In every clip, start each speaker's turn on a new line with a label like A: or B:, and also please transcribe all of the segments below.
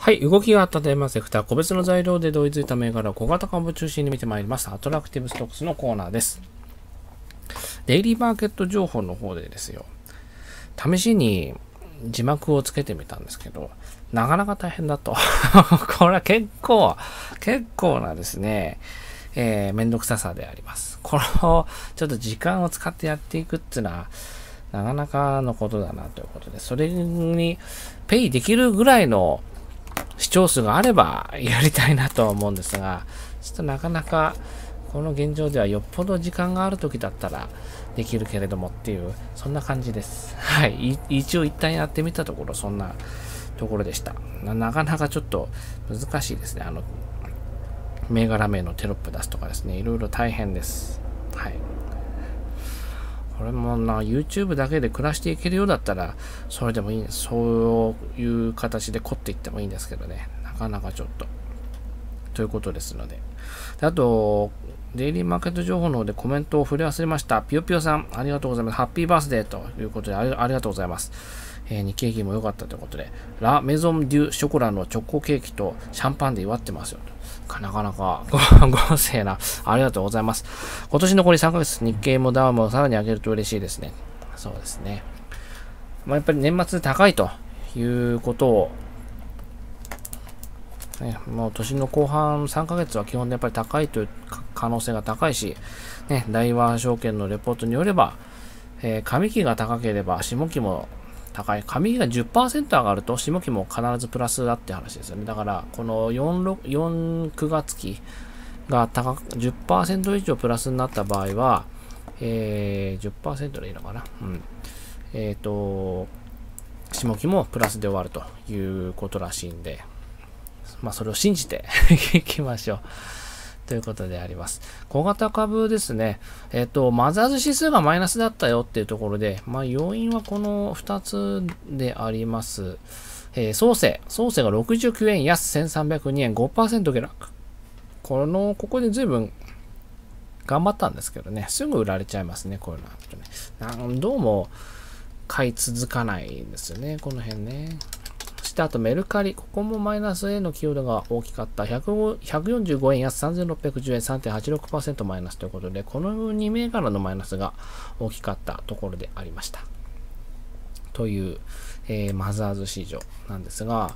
A: はい。動きがあったテーマセクター、個別の材料で同意づいた銘柄を小型株を中心に見てまいります。アトラクティブストックスのコーナーです。デイリーマーケット情報の方でですよ、試しに字幕をつけてみたんですけど、なかなか大変だと。これは結構なですね、めんどくささであります。この、ちょっと時間を使ってやっていくっていうのは、なかなかのことだなということで、それにペイできるぐらいの視聴数があればやりたいなとは思うんですが、ちょっとなかなかこの現状ではよっぽど時間がある時だったらできるけれどもっていう、そんな感じです。はい。一応一旦やってみたところ、そんなところでした。なかなかちょっと難しいですね。銘柄名のテロップ出すとかですね、いろいろ大変です。はい。これもYouTube だけで暮らしていけるようだったら、それでもいい。そういう形で凝っていってもいいんですけどね。なかなかちょっと。ということですので。あと、デイリーマーケット情報の方でコメントを触れ忘れました。ぴよぴよさん、ありがとうございます。ハッピーバースデーということでありがとうございます。日経平均も良かったということで、ラ・メゾン・デュ・ショコラのチョコケーキとシャンパンで祝ってますよ。なかなか豪勢な、ありがとうございます。今年残り3ヶ月、日経もダウもさらに上げると嬉しいですね。そうですね。やっぱり年末高いということを、ね、もう年の後半3ヶ月は基本でやっぱり高いという可能性が高いし、ね、大和証券のレポートによれば、上期が高ければ下期も高い。上期が 10% 上がると下期も必ずプラスだって話ですよね。だからこの9月期が10% 以上プラスになった場合は、10% でいいのかな。うん。下期もプラスで終わるということらしいんで、それを信じていきましょう。ということであります。小型株ですね。マザーズ指数がマイナスだったよっていうところで、要因はこの2つであります。創生が69円安1302円 5% 下落。ここで随分頑張ったんですけどね、すぐ売られちゃいますね、こういうのは、ね。どうも買い続かないんですよね、この辺ね。そしてあとメルカリ、ここもマイナスへの寄与度が大きかった。145円安3610円 3.86% マイナスということで、この2銘柄のマイナスが大きかったところでありました。という、マザーズ市場なんですが、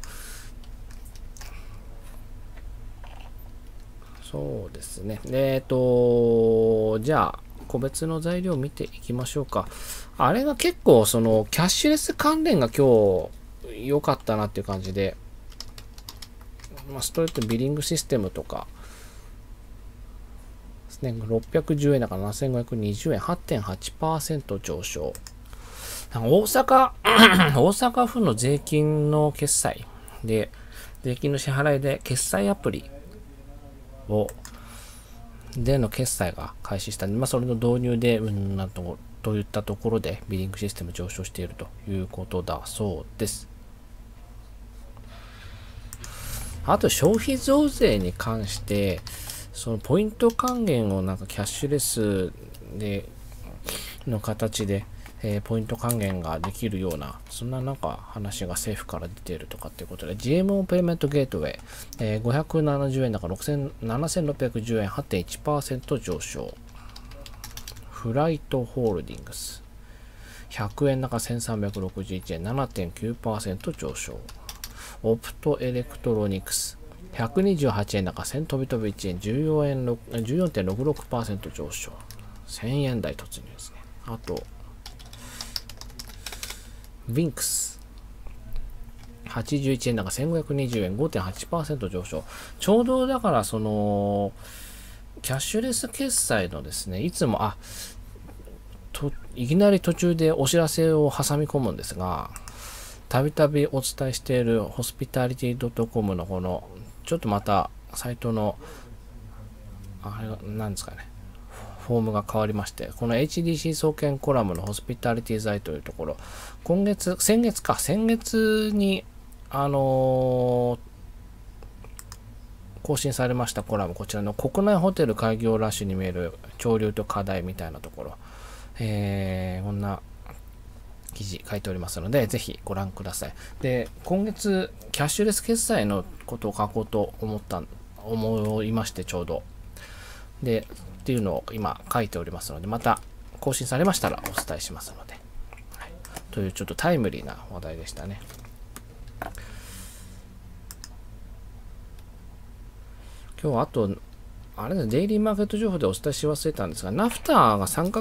A: そうですね。じゃあ、個別の材料を見ていきましょうか。あれが結構、キャッシュレス関連が今日、良かったなっていう感じで、ストレートビリングシステムとかですね、610円だから7520円、8.8% 上昇。大阪府の税金の決済で、税金の支払いで決済アプリでの決済が開始したんで、それの導入で、といったところでビリングシステム上昇しているということだそうです。あと消費増税に関して、そのポイント還元をキャッシュレスでの形で、ポイント還元ができるような、そんな話が政府から出ているとかっていうことで、GMO ペイメントゲートウェイ、570円だから7610円 8.1% 上昇。フライトホールディングス、100円だから1361円 7.9% 上昇。オプトエレクトロニクス、128円高1000飛び飛び1円 14.66% 上昇。1000円台突入ですね。あと、ウィンクス、81円高1520円 5.8% 上昇。ちょうどだからキャッシュレス決済のですね、いつも、いきなり途中でお知らせを挟み込むんですが、たびたびお伝えしているホスピタリティ .com のちょっとまたサイトの、なんですかね、フォームが変わりまして、この HDC 総研コラムのホスピタリティ剤というところ、先月に、更新されましたコラム、こちらの国内ホテル開業ラッシュに見える潮流と課題みたいなところ、こんな記事書いておりますので、ぜひご覧ください。で、今月キャッシュレス決済のことを書こうと思いまして、ちょうど。で、っていうのを今書いておりますので、また更新されましたらお伝えしますので。はい、というちょっとタイムリーな話題でしたね。今日はあと、あれね、デイリーマーケット情報でお伝えし忘れたんですが、ナフタが3カ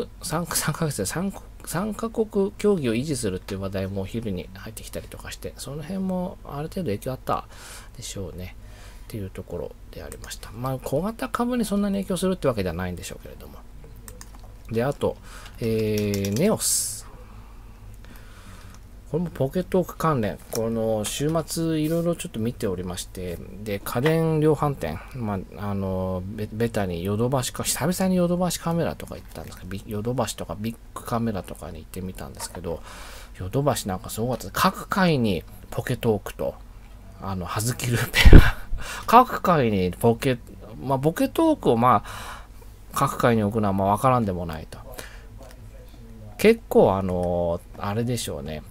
A: 国協議を維持するっていう話題もお昼に入ってきたりとかして、その辺もある程度影響あったでしょうね。っていうところでありました。まあ、小型株にそんなに影響するってわけではないんでしょうけれども。で、あと、ネオス。これもポケットオーク関連。この週末いろいろちょっと見ておりまして、で、家電量販店、ベタにヨドバシか、久々にヨドバシカメラとか行ったんですけど、ヨドバシとかビッグカメラとかに行ってみたんですけど、ヨドバシなんかすごかったです。各階にポケットオークと、ハズキルーペが、各階にポケットオークを各階に置くのはわからんでもないと。結構あれでしょうね。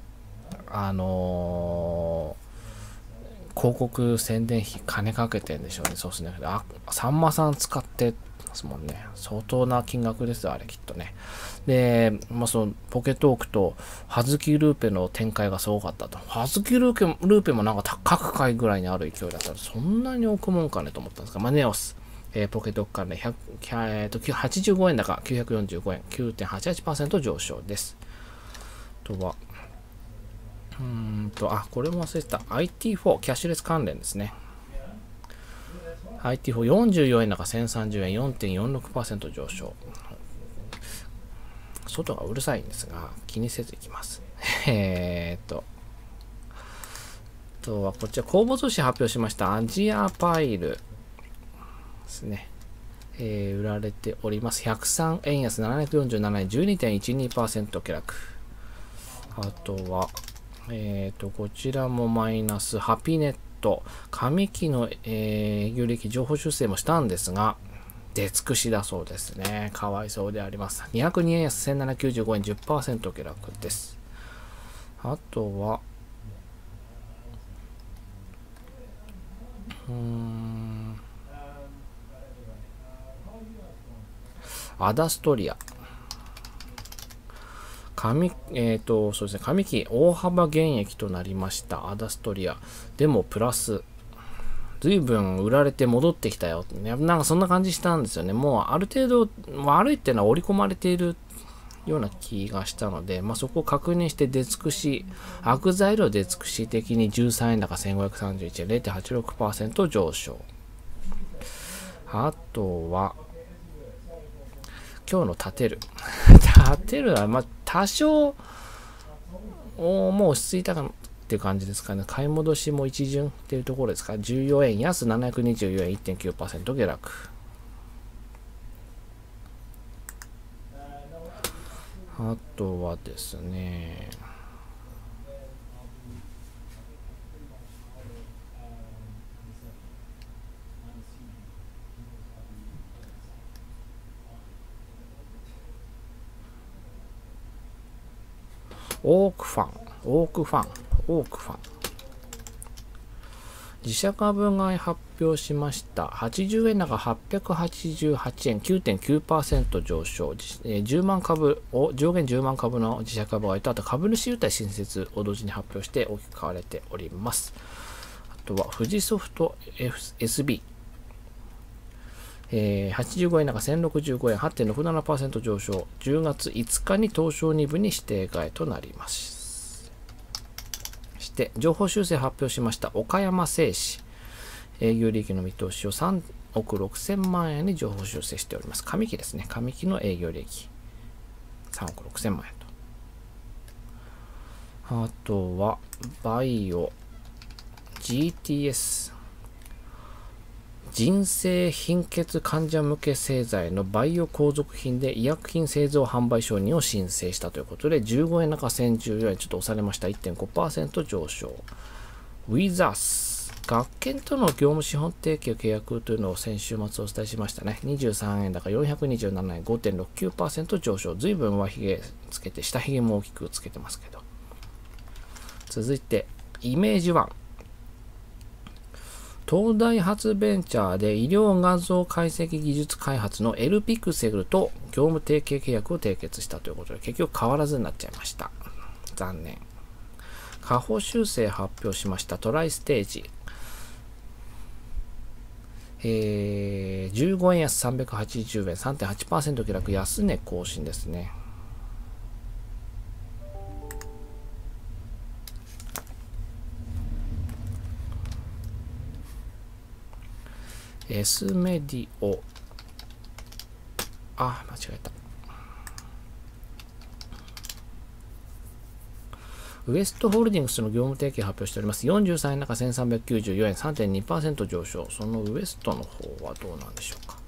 A: 広告宣伝費金かけてんでしょうね。そうですね。さんまさん使ってますもんね。相当な金額ですよ、あれきっとね。で、そのポケットオークとハズキルーペの展開がすごかったと。ハズキルーペもなんか各回ぐらいにある勢いだったら、そんなに置くもんかねと思ったんですが、ネオス、ポケットオーク関連85円高、945円、9.88% 上昇です。あとは、これも忘れてた。IT4、キャッシュレス関連ですね。IT4、44円高、1030円、4.46% 上昇。外がうるさいんですが、気にせずいきます。とは、こちら、公募増資発表しました。アジアパイルですね。売られております。103円安、747円、12.12% 下落。あとは、こちらもマイナス、ハピネット、上期の営業利益情報修正もしたんですが、出尽くしだそうですね。かわいそうであります。202円安、1795円、10% 下落です。あとは、アダストリア。そうですね、上期大幅減益となりました。アダストリア。でも、プラス、随分売られて戻ってきたよ。なんかそんな感じしたんですよね。もうある程度悪いっていうのは織り込まれているような気がしたので、そこを確認して出尽くし、悪材料出尽くし的に13円高1531円、0.86% 上昇。あとは、今日の立てる。立てるは、多少、もう落ち着いたかなっていう感じですかね。買い戻しも一巡っていうところですか。14円安、724円、1.9% 下落。あとはですね、オークファン。自社株買い発表しました。80円高888円、9.9% 上昇。10万株を、上限10万株の自社株買いと、あと株主優待新設を同時に発表して大きく買われております。あとは、富士ソフト SB。85円高1065円、8.67% 上昇。10月5日に東証2部に指定買いとなります。情報修正発表しました岡山製紙営業利益の見通しを3億6000万円に情報修正しております。上期ですね。上期の営業利益3億6000万円と。あとはバイオ GTS 腎性貧血患者向け製剤のバイオ後続品で医薬品製造販売承認を申請したということで、15円高1014円ちょっと押されました。 1.5% 上昇。ウィザース学研との業務資本提携契約というのを先週末お伝えしましたね。23円高427円 5.69% 上昇。随分上髭つけて下髭も大きくつけてますけど。続いてイメージ1。東大発ベンチャーで医療画像解析技術開発の L ピクセルと業務提携契約を締結したということで、結局変わらずになっちゃいました。残念。下方修正発表しました。トライステージ。15円安380円、3.8% 下落、安値更新ですね。S メディオ。間違えた。ウエストホールディングスの業務提携発表しております。43円高1394円、3.2% 上昇。そのウエストの方はどうなんでしょうか。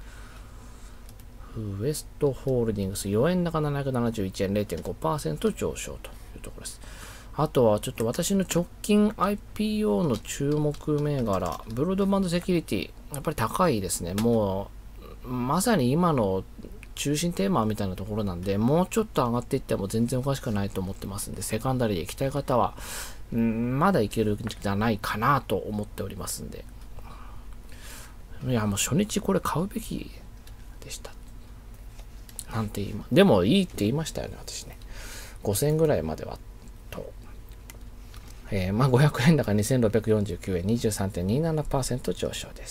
A: ウエストホールディングス4円高771円、0.5% 上昇というところです。あとはちょっと私の直近 IPO の注目銘柄、ブロードバンドセキュリティ、やっぱり高いですね。もう、まさに今の中心テーマみたいなところなんで、もうちょっと上がっていっても全然おかしくないと思ってますんで、セカンダリーで行きたい方は、まだいけるんじゃないかなと思っておりますんで。いや、もう初日これ買うべきでした。なんてでもいいって言いましたよね、私ね。5000円ぐらいまではと。500円高2649円、23.27% 上昇です。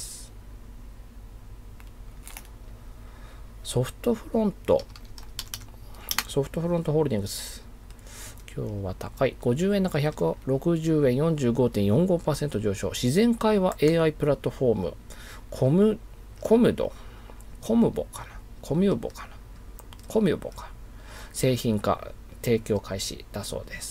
A: ソフトフロントホールディングス。今日は高い。50円高160円、45.45% 上昇。自然会話 AI プラットフォーム、コミュボか。製品化、提供開始だそうです。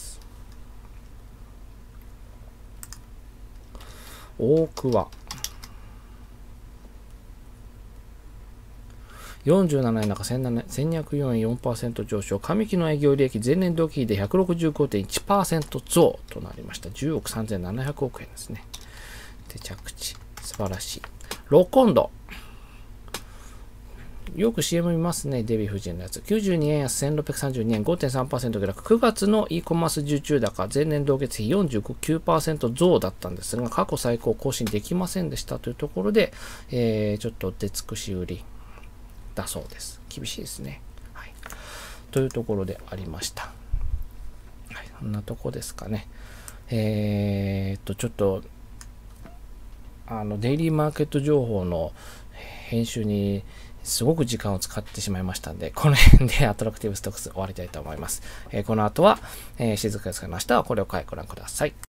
A: 大桑。47円高1204円 4% 上昇。上期の営業利益前年同期比で 165.1% 増となりました。10億3700億円ですね。で、着地。素晴らしい。ロコンド。よく CM 見ますね。デヴィ夫人のやつ。92円安1632円 5.3% 下落。9月の e コマース受注高、前年同月比 49% 増だったんですが、過去最高更新できませんでしたというところで、ちょっと出尽くし売りだそうです。厳しいですね。はい。というところでありました。はい。こんなとこですかね。ちょっと、デイリーマーケット情報の編集にすごく時間を使ってしまいましたんで、この辺でアトラクティブストックス終わりたいと思います。この後は、静かですが、明日はこれをご覧ください。